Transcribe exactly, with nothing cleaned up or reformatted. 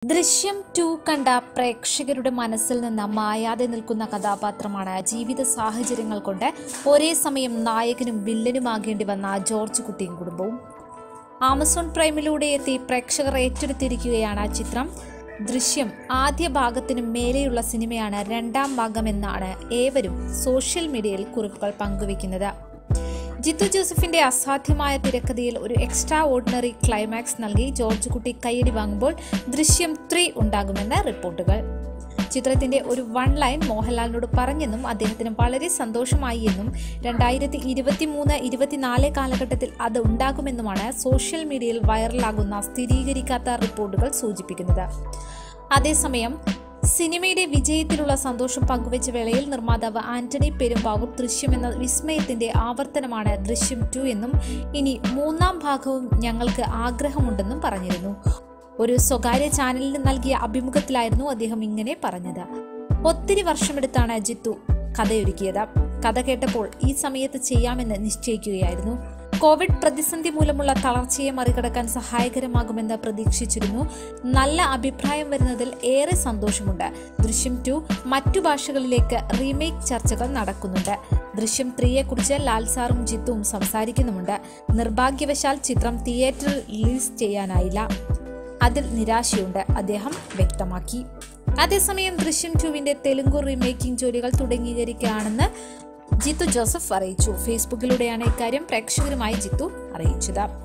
ദൃശ്യം ടു കണ്ട പ്രേക്ഷകരുടെ മനസ്സിൽ നിന്ന് മായാതെ നിൽക്കുന്ന കഥാപാത്രമാണ് ജീവിത സാഹചര്യങ്ങൾ കൊണ്ട് ഒരേ സമയം നായകനും വില്ലനുമാകേണ്ടി വന്ന ജോർജ് കുട്ടിയും കുടുംബവും. ആമസോൺ പ്രൈമിലൂടെ എത്തി പ്രേക്ഷകർ ഏറ്റെടുത്തിരിക്കുകയാണ് ചിത്രം. ദൃശ്യം ആദ്യ ഭാഗത്തിനും മേലെയുള്ള സിനിമയാണ് രണ്ടാം ഭാഗമെന്നാണ് ഏവരും സോഷ്യൽ മീഡിയയിൽ കുറിപ്പുകൾ പങ്കുവയ്ക്കുന്നത്. ജീത്തു ജോസഫിന്റെ അസാധ്യമായ തിരക്കഥയിൽ ഒരു എക്സ്ട്രാ ഓർഡിനറി ക്ലൈമാക്സ് നൽകി ജോർജ് കുട്ടി കയ്യടി വാങ്ങുമ്പോൾ ദൃശ്യം ത്രീ ഉണ്ടാകുമെന്ന് റിപ്പോർട്ടുകൾ. ചിത്രത്തിന്റെ ഒരു വൺ ലൈൻ മോഹൻലാലിനോട് പറഞ്ഞെന്നും അദ്ദേഹത്തിന് വളരെ സന്തോഷമായി എന്നും രണ്ടായിരത്തി ഇരുപത്തി മൂന്ന് ഇരുപത്തിനാല് കാലഘട്ടത്തിൽ അത് ഉണ്ടാകുമെന്നുമാണ് സോഷ്യൽ മീഡിയയിൽ വൈറലാകുന്ന സ്ഥിരീകരിക്കാത്ത റിപ്പോർട്ടുകൾ സൂചിപ്പിക്കുന്നത്. അതേസമയം സിനിമയുടെ വിജയത്തിലുള്ള സന്തോഷം പങ്കുവച്ച വേളയിൽ നിർമ്മാതാവ് ആന്റണി പെരുമ്പാവൂർ ദൃശ്യം എന്ന വിസ്മയത്തിന്റെ ആവർത്തനമാണ് ദൃശ്യം ടു എന്നും ഇനി മൂന്നാം ഭാഗവും ഞങ്ങൾക്ക് ആഗ്രഹമുണ്ടെന്നും പറഞ്ഞിരുന്നു. ഒരു സ്വകാര്യ ചാനലിന് നൽകിയ അഭിമുഖത്തിലായിരുന്നു അദ്ദേഹം ഇങ്ങനെ പറഞ്ഞത്. ഒത്തിരി വർഷമെടുത്താണ് ജിത്തു കഥയൊരുക്കിയത്. കഥ കേട്ടപ്പോൾ ഈ സമയത്ത് ചെയ്യാമെന്ന് നിശ്ചയിക്കുകയായിരുന്നു. കോവിഡ് പ്രതിസന്ധി മൂലമുള്ള തളർച്ചയെ മറികടക്കാൻ സഹായകരമാകുമെന്ന് പ്രതീക്ഷിച്ചിരുന്നു. നല്ല അഭിപ്രായം വരുന്നതിൽ ഏറെ സന്തോഷമുണ്ട്. ദൃശ്യം ടു മറ്റു ഭാഷകളിലേക്ക് റീമേക്ക് ചർച്ചകൾ നടക്കുന്നുണ്ട്. ദൃശ്യം ത്രീയെ കുറിച്ച് ലാൽ സാറും ജിത്തുവും സംസാരിക്കുന്നുമുണ്ട്. നിർഭാഗ്യവശാൽ ചിത്രം തിയേറ്ററിൽ റിലീസ് ചെയ്യാനായില്ല. അതിൽ നിരാശയുണ്ട്, അദ്ദേഹം വ്യക്തമാക്കി. അതേസമയം ദൃശ്യം ടുവിന്റെ തെലുങ്കു റീമേക്കിംഗ് ജോലികൾ തുടങ്ങിയിരിക്കുകയാണെന്ന് ജീത്തു ജോസഫ് അറിയിച്ചു. ഫേസ്ബുക്കിലൂടെയാണ് ഇക്കാര്യം പ്രേക്ഷകരുമായി ജീത്തു അറിയിച്ചത്.